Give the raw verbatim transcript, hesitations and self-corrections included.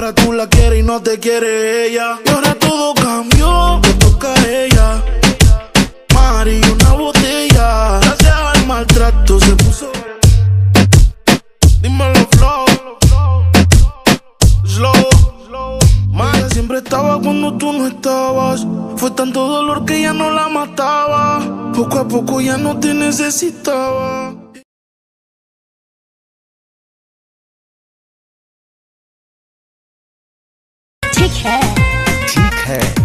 Ahora tú la quieres y no te quiere ella. Y ahora todo cambió, te toca a ella. Mari, una botella. Gracias al maltrato se puso. Dímelo, flow. Slow. Mari siempre estaba cuando tú no estabas. Fue tanto dolor que ya no la mataba. Poco a poco ya no te necesitaba. ठीक है ठीक है